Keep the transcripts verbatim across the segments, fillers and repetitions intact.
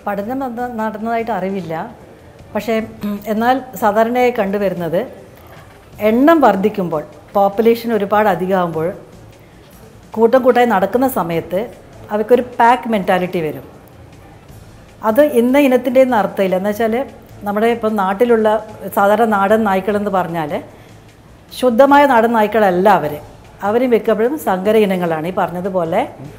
പഠനം നടന്നതായിട്ട് അറിവില്ല. പക്ഷേ എന്നാൽ സാധാരണയായി കണ്ടുവരുന്നത് എണ്ണം വർദ്ധിക്കുമ്പോൾ, പോപ്പുലേഷൻ ഒരുപാട് അധികമാകുമ്പോൾ, കൂട്ടം കൂട്ടായി നടക്കുന്ന സമയത്ത് അവർക്കൊരു പാക്ക് മെൻറ്റാലിറ്റി വരും. അത് ഇന്ന ഇനത്തിൻ്റെ ഒന്നും അർത്ഥമില്ല. എന്ന് വെച്ചാൽ നമ്മുടെ ഇപ്പം നാട്ടിലുള്ള സാധാരണ നാടൻ നായ്ക്കളെന്ന് പറഞ്ഞാൽ ശുദ്ധമായ നാടൻ നായ്ക്കളല്ല അവർ. അവർ മിക്കപ്പോഴും സങ്കര ഇനങ്ങളാണ്. ഈ പറഞ്ഞതുപോലെ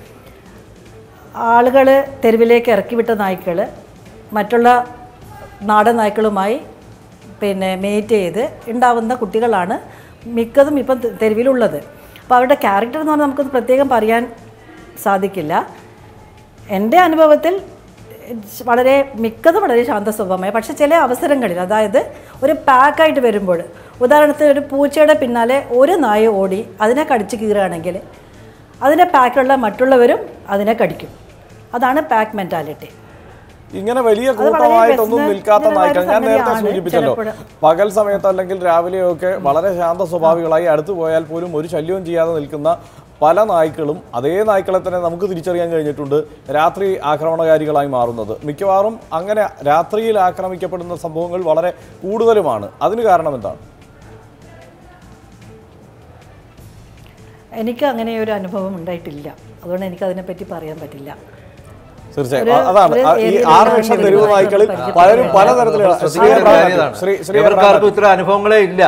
ആളുകൾ തെരുവിലേക്ക് ഇറക്കി വിട്ട നായ്ക്കൾ മറ്റുള്ള നാടൻ നായ്ക്കളുമായി പിന്നെ മേറ്റ് ചെയ്ത് ഉണ്ടാവുന്ന കുട്ടികളാണ് മിക്കതും ഇപ്പം തെരുവിലുള്ളത്. അപ്പോൾ അവരുടെ ക്യാരക്ടർ എന്ന് പറഞ്ഞാൽ നമുക്കത് പ്രത്യേകം പറയാൻ സാധിക്കില്ല. എൻ്റെ അനുഭവത്തിൽ വളരെ മിക്കതും വളരെ ശാന്ത സ്വഭാവമായ, പക്ഷെ ചില അവസരങ്ങളിൽ, അതായത് ഒരു പാക്കായിട്ട് വരുമ്പോൾ, ഉദാഹരണത്തിന് ഒരു പൂച്ചയുടെ പിന്നാലെ ഒരു നായ ഓടി അതിനെ കടിച്ച് കീറുകയാണെങ്കിൽ അതിൻ്റെ പാക്കിലുള്ള മറ്റുള്ളവരും അതിനെ കടിക്കും. അതാണ് പാക്ക് മെൻറ്റാലിറ്റി. ഇങ്ങനെ വലിയ കൂട്ടമായിട്ടൊന്നും നിൽക്കാത്ത നായ്ക്കൾ ഞാൻ നേരത്തെ സൂചിപ്പിച്ചല്ലോ, പകൽ സമയത്ത് അല്ലെങ്കിൽ രാവിലെയൊക്കെ വളരെ ശാന്ത സ്വഭാവികളായി അടുത്തു പോയാൽ പോലും ഒരു ശല്യവും ചെയ്യാതെ നിൽക്കുന്ന പല നായ്ക്കളും അതേ നായ്ക്കളെ തന്നെ നമുക്ക് തിരിച്ചറിയാൻ കഴിഞ്ഞിട്ടുണ്ട് രാത്രി ആക്രമണകാരികളായി മാറുന്നത്. മിക്കവാറും അങ്ങനെ രാത്രിയിൽ ആക്രമിക്കപ്പെടുന്ന സംഭവങ്ങൾ വളരെ കൂടുതലുമാണ്. അതിന് കാരണം എന്താണ്? എനിക്ക് അങ്ങനെ ഒരു അനുഭവം ഉണ്ടായിട്ടില്ല, അതുകൊണ്ട് എനിക്ക് അതിനെപ്പറ്റി പറയാൻ പറ്റില്ല. തീർച്ചയായും അതാണ് ഈ ആറ് ലക്ഷം തെരുവ് നായ്ക്കളിൽ പലരും പലതരത്തിലുള്ള ഇത്ര അനുഭവങ്ങളേ ഇല്ല.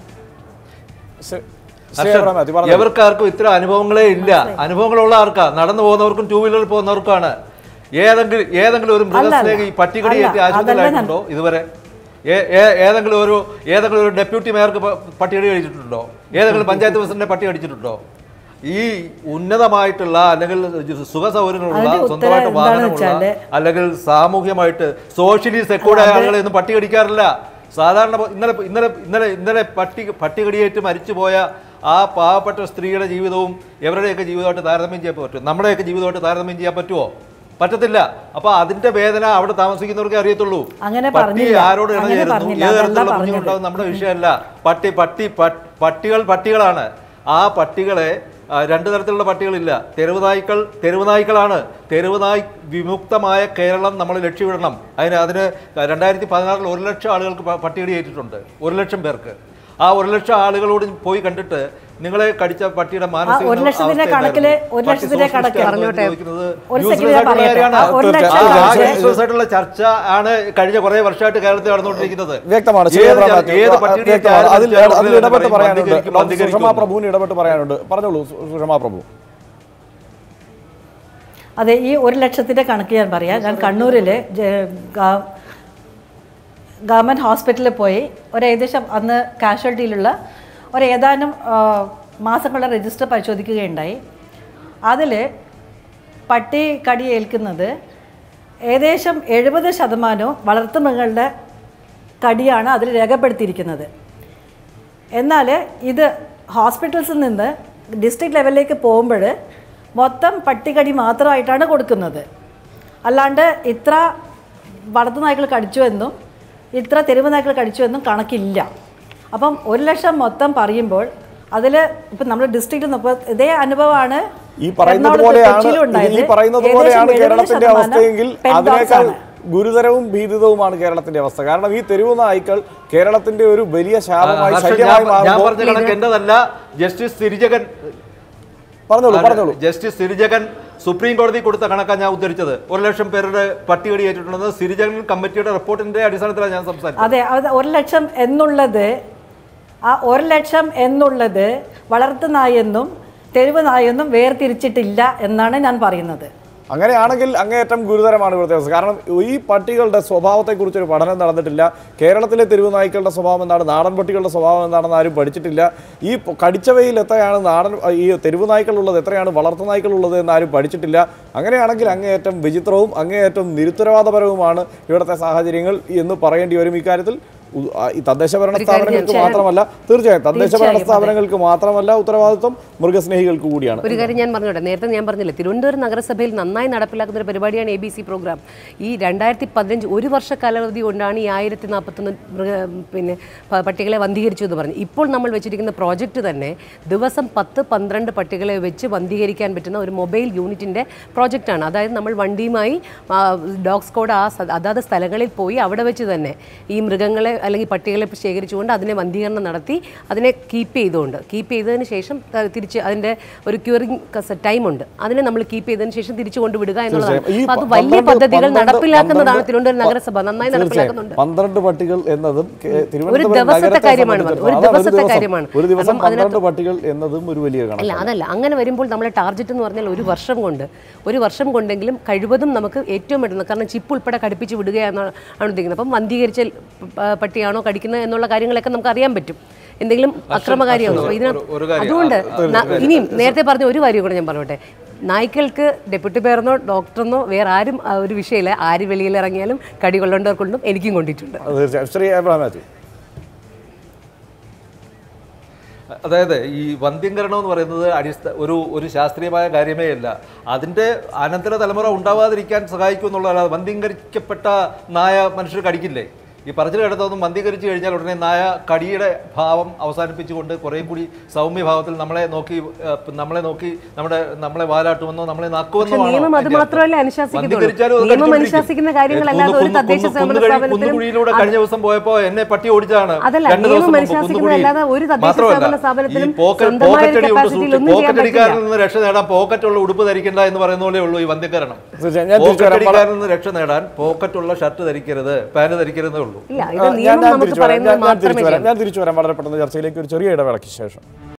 എവർക്കാർക്കും ഇത്ര അനുഭവങ്ങളേ ഇല്ല. അനുഭവങ്ങളുള്ള ആർക്കാ? നടന്നു പോകുന്നവർക്കും ടൂ വീലറിൽ പോകുന്നവർക്കാണ്. ഏതെങ്കിലും ഏതെങ്കിലും ഒരു മൃഗസ്നേഹി പട്ടികടിയേറ്റ് ആശുപത്രിയിലായിട്ടുണ്ടോ ഇതുവരെ? ഏതെങ്കിലും ഒരു ഏതെങ്കിലും ഒരു ഡെപ്യൂട്ടി മേയർക്ക് പട്ടികടി കഴിച്ചിട്ടുണ്ടോ? ഏതെങ്കിലും പഞ്ചായത്ത് പ്രസിഡന്റിനെ പട്ടി കടിച്ചിട്ടുണ്ടോ? ഈ ഉന്നതമായിട്ടുള്ള അല്ലെങ്കിൽ സുഖ സൗകര്യങ്ങളുള്ള, സ്വന്തമായിട്ട് വാഹനമുള്ള, അല്ലെങ്കിൽ സാമൂഹ്യമായിട്ട് സോഷ്യലി സെക്യൂർഡ് ആയ ആളുകളെ ഒന്നും പട്ടി കടിക്കാറില്ല. സാധാരണ ഇന്നലെ ഇന്നലെ ഇന്നലെ ഇന്നലെ പട്ടി പട്ടികടിയേറ്റ് മരിച്ചുപോയ ആ പാവപ്പെട്ട സ്ത്രീയുടെ ജീവിതവും എവരുടെയൊക്കെ ജീവിതമായിട്ട് താരതമ്യം ചെയ്യാൻ പറ്റുമോ? നമ്മുടെയൊക്കെ ജീവിതമായിട്ട് താരതമ്യം ചെയ്യാൻ പറ്റുമോ? പറ്റത്തില്ല. അപ്പൊ അതിന്റെ വേദന അവിടെ താമസിക്കുന്നവർക്ക് അറിയത്തുള്ളൂ. പട്ടി ആരോട് ഇണചേരുന്നു, ഏത് തരത്തിലുള്ള കുഞ്ഞുങ്ങളുണ്ടാവും നമ്മുടെ വിഷയമല്ല. പട്ടി പട്ടി പട്ടികൾ പട്ടികളാണ്. ആ പട്ടികളെ രണ്ട് തരത്തിലുള്ള പട്ടികളില്ല. തെരുവ് നായ്ക്കൾ തെരുവ് നായ്ക്കളാണ്. തെരുവ് നായ് വിമുക്തമായ കേരളം നമ്മൾ ലക്ഷ്യമിടണം. അതിന് അതിന് രണ്ടായിരത്തി പതിനാറിൽ ഒരു ലക്ഷം ആളുകൾക്ക് പട്ടികടി ഏറ്റിട്ടുണ്ട്. ഒരു ലക്ഷം പേർക്ക്. ആ ഒരു ലക്ഷം ആളുകളോട് പോയി കണ്ടിട്ട് നിങ്ങളെ കടിച്ച പട്ടിയുടെ മാനസിക ചർച്ച ആണ് കഴിഞ്ഞ കുറെ വർഷമായിട്ട് കേരളത്തിൽ നടന്നുകൊണ്ടിരിക്കുന്നത്. വ്യക്തമാണ്. സുഷമാ പ്രഭുവിന് ഇടപെട്ട് പറയാനുണ്ട്. പറഞ്ഞോളൂ സുഷമാ പ്രഭു. അതെ, ഈ ഒരു ലക്ഷത്തിന്റെ കണക്ക് ഞാൻ പറയാം. ഞാൻ കണ്ണൂരിലെ ഗവൺമെൻറ് ഹോസ്പിറ്റലിൽ പോയി ഒരു ഏകദേശം അന്ന് കാഷ്വാലിറ്റിയിലുള്ള ഒരു ഏതാനും മാസങ്ങളുടെ രജിസ്റ്റർ പരിശോധിക്കുകയുണ്ടായി. അതിൽ പട്ടി കടി ഏൽക്കുന്നത് ഏകദേശം എഴുപത് ശതമാനവും വളർത്തുമൃഗങ്ങളുടെ കടിയാണ് അതിൽ രേഖപ്പെടുത്തിയിരിക്കുന്നത്. എന്നാൽ ഇത് ഹോസ്പിറ്റൽസിൽ നിന്ന് ഡിസ്ട്രിക്ട് ലെവലിലേക്ക് പോകുമ്പോൾ മൊത്തം പട്ടിക്കടി മാത്രമായിട്ടാണ് കൊടുക്കുന്നത്. അല്ലാണ്ട് ഇത്ര വളർത്തുനായ്ക്കൾ കടിച്ചു എന്നും ഇത്ര തെരുവ് നായ്ക്കൾ കടിച്ചു എന്നും കണക്കില്ല. അപ്പം ഒരു ലക്ഷം മൊത്തം പറയുമ്പോൾ അതിൽ ഇപ്പം നമ്മുടെ ഡിസ്ട്രിക്റ്റിൽ നിന്ന് ഇതേ അനുഭവമാണ് ഈ പറയുന്നത് പോലെയാണ് കേരളത്തിന്റെ അവസ്ഥയെങ്കിൽ അതിനേക്കാൾ ഗുരുതരവും ഭീതിതവുമാണ് കേരളത്തിന്റെ അവസ്ഥ. കാരണം ഈ തെരുവ് നായ്ക്കൾ കേരളത്തിന്റെ ഒരു വലിയ ശാപമായി ശല്യമായി മാറുന്നതല്ല. ജസ്റ്റിസ് സിരിജഗൻ പറഞ്ഞോളൂ പറഞ്ഞോളൂ ജസ്റ്റിസ് സിരിജഗൻ സുപ്രീം കോടതി കൊടുത്ത കണക്കാണ് ഞാൻ ഉദ്ധരിച്ചത്. ഒരു ലക്ഷം പേരുടെ പട്ടികടി ഏറ്റിട്ടുള്ളത് സിരിജഗൻ കമ്മിറ്റിയുടെ റിപ്പോർട്ടിന്റെ അടിസ്ഥാനത്തിലാണ് ഞാൻ സംസാരിച്ചത്. അതെ, ഒരു ലക്ഷം എന്നുള്ളത് ആ ഒരു ലക്ഷം എന്നുള്ളത് വളർത്തു നായെന്നും തെരുവ് നായെന്നും വേർതിരിച്ചിട്ടില്ല എന്നാണ് ഞാൻ പറയുന്നത്. അങ്ങനെയാണെങ്കിൽ അങ്ങേയറ്റം ഗുരുതരമാണ് ഇവിടുത്തെ അവസ്ഥ. കാരണം ഈ പട്ടികളുടെ സ്വഭാവത്തെക്കുറിച്ചൊരു പഠനം നടന്നിട്ടില്ല. കേരളത്തിലെ തെരുവ് നായ്ക്കളുടെ സ്വഭാവം എന്താണ്, നാടൻ പട്ടികളുടെ സ്വഭാവം എന്താണെന്ന് ആരും പഠിച്ചിട്ടില്ല. ഈ കടിച്ചവയിൽ എത്രയാണ് നാടൻ ഈ തെരുവ് നായ്ക്കളുള്ളത്, എത്രയാണ് വളർത്തു നായ്ക്കളുള്ളത് എന്ന് ആരും പഠിച്ചിട്ടില്ല. അങ്ങനെയാണെങ്കിൽ അങ്ങേയറ്റം വിചിത്രവും അങ്ങേയറ്റം നിരുത്തരവാദപരവുമാണ് ഇവിടുത്തെ സാഹചര്യങ്ങൾ എന്ന് പറയേണ്ടി വരും. ഇക്കാര്യത്തിൽ ഈ തദ്ദേശ ഭരണ സ്ഥാപനങ്ങൾക്ക് മാത്രമല്ല, തീർച്ചയായും തദ്ദേശ ഭരണ സ്ഥാപനങ്ങൾക്ക് മാത്രമല്ല ഉത്തരവാദിത്വം, മൃഗസ്നേഹികൾക്ക് കൂടിയാണ്. ഒരു കാര്യം ഞാൻ പറഞ്ഞോട്ടെ, നേരത്തെ ഞാൻ പറഞ്ഞില്ലേ, തിരുവനന്തപുരം നഗരസഭയിൽ നന്നായി നടപ്പിലാക്കുന്ന ഒരു പരിപാടിയാണ് എ ബി സി പ്രോഗ്രാം. ഈ രണ്ടായിരത്തി പതിനഞ്ച് ഒരു വർഷ കാലാവധി കൊണ്ടാണ് ഈ ആയിരത്തി നാൽപ്പത്തൊന്ന് മൃഗ പിന്നെ പട്ടികളെ വന്ധീകരിച്ചു എന്ന് പറഞ്ഞു. ഇപ്പോൾ നമ്മൾ വെച്ചിരിക്കുന്ന പ്രോജക്റ്റ് തന്നെ ദിവസം പത്ത് പന്ത്രണ്ട് പട്ടികളെ വെച്ച് വന്ധീകരിക്കാൻ പറ്റുന്ന ഒരു മൊബൈൽ യൂണിറ്റിൻ്റെ പ്രോജക്റ്റാണ്. അതായത് നമ്മൾ വണ്ടിയുമായി ഡോഗ് സ്ക്വാഡ് ആ അതാത് സ്ഥലങ്ങളിൽ പോയി അവിടെ വെച്ച് തന്നെ ഈ മൃഗങ്ങളെ അല്ലെങ്കിൽ പട്ടികളെ ശേഖരിച്ചുകൊണ്ട് അതിനെ വന്ധീകരണം നടത്തി അതിനെ കീപ്പ് ചെയ്തുകൊണ്ട് കീപ്പ് ചെയ്തതിന് ശേഷം തിരിച്ച് അതിൻ്റെ ഒരു ക്യൂറിംഗ് ടൈമുണ്ട്, അതിനെ നമ്മൾ കീപ്പ് ചെയ്തതിന് ശേഷം തിരിച്ചു കൊണ്ടുവിടുക എന്നുള്ളതാണ്. അപ്പോൾ അത് വലിയ പദ്ധതികൾ നടപ്പിലാക്കുന്നതാണ് തിരുവനന്തപുരം നഗരസഭ, നന്നായി നടപ്പിലാക്കുന്നുണ്ട്. പന്ത്രണ്ട് പട്ടികൾ എന്നതും ഒരു ദിവസത്തെ കാര്യമാണ്, ഒരു ദിവസത്തെ കാര്യമാണ്. ഒരു ദിവസം പന്ത്രണ്ട് പട്ടികൾ എന്നതും ഒരു വലിയ കണക്കാണ്. അല്ല അതല്ല, അങ്ങനെ വരുമ്പോൾ നമ്മളെ ടാർഗറ്റ് എന്ന് പറഞ്ഞാൽ ഒരു വർഷം കൊണ്ട് ഒരു വർഷം കൊണ്ടെങ്കിലും കഴിവതും നമുക്ക് ഏറ്റവും പെട്ടെന്ന്, കാരണം ചിപ്പ് ഉൾപ്പെടെ കടിപ്പിച്ച് വിടുകയെന്നാണ് ഉദ്ദേശിക്കുന്നത്. അപ്പം വന്ധീകരിച്ച പട്ടിയാണോ കടിക്കുന്നത് എന്നുള്ള കാര്യങ്ങളൊക്കെ നമുക്ക് അറിയാൻ പറ്റും, എന്തെങ്കിലും അക്രമകാരിയാണോ ഇതിനകത്ത്. അതുകൊണ്ട് ഇനിയും നേരത്തെ പറഞ്ഞ ഒരു കാര്യം കൂടെ ഞാൻ പറഞ്ഞോട്ടെ, നായ്ക്കൾക്ക് ഡെപ്യൂട്ടി പേരെന്നോ ഡോക്ടറെന്നോ വേറെ ആരും ഒരു വിഷയമില്ല. ആര് വെളിയിൽ ഇറങ്ങിയാലും കടി കൊള്ളേണ്ടവർക്കൊണ്ടും എനിക്കും കൊണ്ടിട്ടുണ്ട്. അതായത് ഈ വന്ധ്യംകരണം എന്ന് പറയുന്നത് അടിസ്ഥാന ഒരു ഒരു ശാസ്ത്രീയമായ കാര്യമേ അല്ല. അതിൻ്റെ അനന്തര തലമുറ ഉണ്ടാവാതിരിക്കാൻ സഹായിക്കും എന്നുള്ളതല്ല. വന്ധ്യംകരിക്കപ്പെട്ട നായ മനുഷ്യർ കടിക്കില്ലേ? ഈ പറച്ചിൽ കേട്ടതൊന്നും വന്ധീകരിച്ചു കഴിഞ്ഞാൽ ഉടനെ നായ കടിയുടെ ഭാവം അവസാനിപ്പിച്ചുകൊണ്ട് കുറേ കൂടി സൗമ്യഭാവത്തിൽ നമ്മളെ നോക്കി നമ്മളെ നോക്കി നമ്മുടെ നമ്മളെ വാലാട്ടുമെന്നോ നമ്മളെ നക്കുമെന്നോ കുന്നുകുഴിയിലൂടെ കഴിഞ്ഞ ദിവസം പോയപ്പോ എന്നെ പട്ടി ഓടിച്ചാണ്. രണ്ട് ദിവസം മാത്രമല്ല, ഈ പോക്കറ്റ് പോക്കറ്റടി പോക്കറ്റടിക്കാരിൽ നിന്ന് രക്ഷ നേടാൻ പോക്കറ്റുള്ള ഉടുപ്പ് ധരിക്കേണ്ട എന്ന് പറയുന്ന പോലെ ഉള്ളൂ ഈ വന്ധ്യകരണം. പോക്കറ്റടിക്കാരിൽ നിന്ന് രക്ഷ നേടാൻ പോക്കറ്റുള്ള ഷർട്ട് ധരിക്കരുത്, പാന്റ് ധരിക്കരുതേ ഉള്ളൂ. ഞാൻ തിരിച്ചു വരാം ഞാൻ തിരിച്ചു വരാം വളരെ പെട്ടെന്ന് ചർച്ചയിലേക്ക് ഒരു ചെറിയ ഇടവേളയ്ക്ക് ശേഷം.